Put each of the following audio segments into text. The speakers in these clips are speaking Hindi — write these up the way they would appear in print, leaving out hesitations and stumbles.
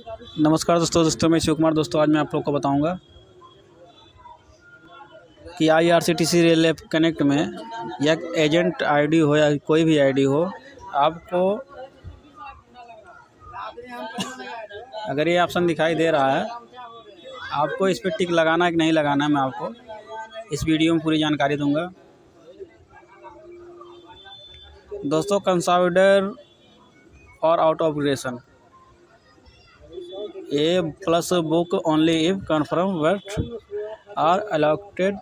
नमस्कार दोस्तों मैं शिव कुमार। दोस्तों आज मैं आप लोग को बताऊंगा कि IRCTC रेल ऐप कनेक्ट में या एजेंट आईडी हो या कोई भी आईडी हो, आपको अगर ये ऑप्शन दिखाई दे रहा है, आपको इस पर टिक लगाना है कि नहीं लगाना है, मैं आपको इस वीडियो में पूरी जानकारी दूंगा। दोस्तों, कंसोलिडेटर और out of operation A plus book only if confirm but are allotted.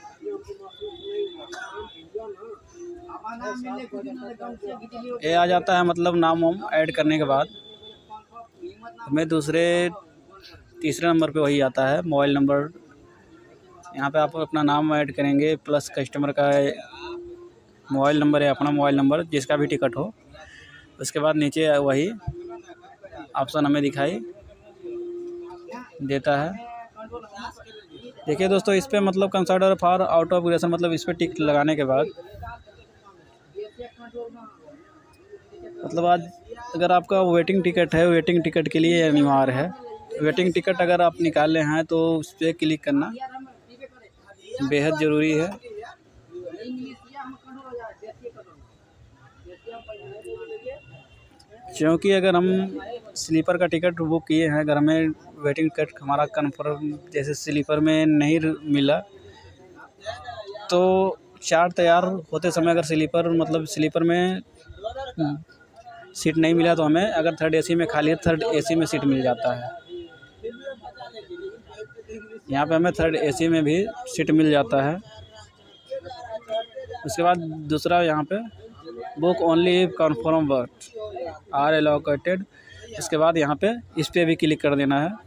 ये आ जाता है, मतलब नाम वाम ऐड करने के बाद हमें तीसरे नंबर पे वही आता है, मोबाइल नंबर। यहाँ पे आप अपना नाम ऐड करेंगे प्लस कस्टमर का मोबाइल नंबर है, अपना मोबाइल नंबर जिसका भी टिकट हो। उसके बाद नीचे वही ऑप्शन हमें दिखाई देता है। देखिए दोस्तों, इस पर मतलब consider for out of operation, मतलब इस पर टिक लगाने के बाद मतलब आज अगर आपका वेटिंग टिकट है, वेटिंग टिकट के लिए अनिवार्य है। वेटिंग टिकट अगर आप निकाले हैं तो उस पर क्लिक करना बेहद ज़रूरी है। क्योंकि अगर हम स्लीपर का टिकट बुक किए हैं, अगर हमें वेटिंग टिकट हमारा कन्फर्म जैसे स्लीपर में नहीं मिला, तो चार्ट तैयार होते समय अगर स्लीपर में सीट नहीं मिला, तो हमें अगर थर्ड एसी में खाली है, थर्ड एसी में सीट मिल जाता है। यहाँ पे हमें थर्ड एसी में भी सीट मिल जाता है। उसके बाद दूसरा यहाँ पे book only confirm but are allocated. इसके बाद यहाँ पे इस पर भी क्लिक कर देना है,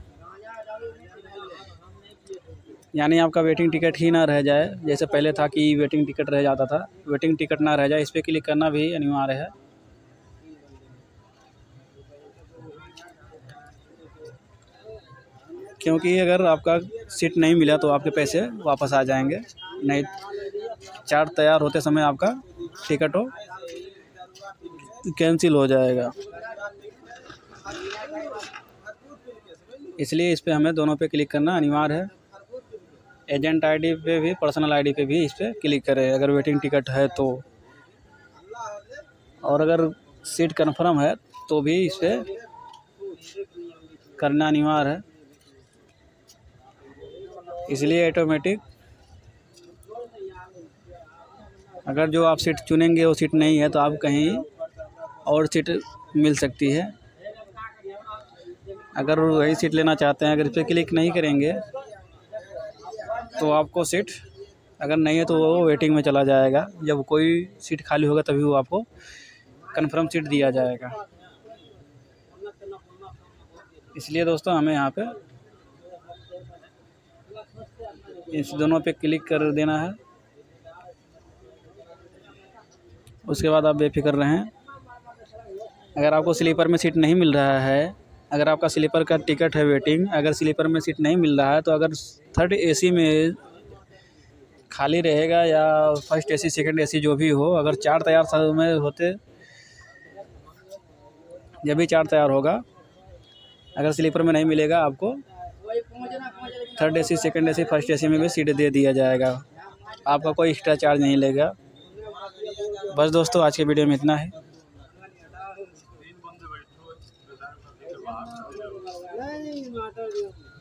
यानी आपका वेटिंग टिकट ही ना रह जाए। जैसे पहले था कि वेटिंग टिकट रह जाता था, वेटिंग टिकट ना रह जाए, इस पर क्लिक करना भी अनिवार्य है। क्योंकि अगर आपका सीट नहीं मिला तो आपके पैसे वापस आ जाएंगे, नहीं चार्ट तैयार होते समय आपका टिकट हो कैंसिल हो जाएगा। इसलिए इस पे हमें दोनों पे क्लिक करना अनिवार्य है। एजेंट आईडी पे भी, पर्सनल आईडी पे भी इस पे क्लिक करें अगर वेटिंग टिकट है तो, और अगर सीट कन्फर्म है तो भी इस पे करना अनिवार्य है। इसलिए ऑटोमेटिक अगर जो आप सीट चुनेंगे वो सीट नहीं है तो आप कहीं और सीट मिल सकती है। अगर वही सीट लेना चाहते हैं, अगर इस पर क्लिक नहीं करेंगे तो आपको सीट अगर नहीं है तो वो वेटिंग में चला जाएगा। जब कोई सीट खाली होगा तभी वो आपको कन्फर्म सीट दिया जाएगा। इसलिए दोस्तों हमें यहाँ पे इस दोनों पे क्लिक कर देना है। उसके बाद आप बेफिक्र रहें। अगर आपको स्लीपर में सीट नहीं मिल रहा है, अगर आपका स्लीपर का टिकट है वेटिंग, अगर स्लीपर में सीट नहीं मिल रहा है, तो अगर थर्ड एसी में खाली रहेगा या फर्स्ट एसी सेकंड एसी जो भी हो, अगर चार्ट तैयार में होते जब भी चार्ट तैयार होगा, अगर स्लीपर में नहीं मिलेगा आपको third AC second AC first AC में भी सीट दे दिया जाएगा। आपका कोई एक्स्ट्रा चार्ज नहीं लेगा। बस दोस्तों, आज के वीडियो में इतना है।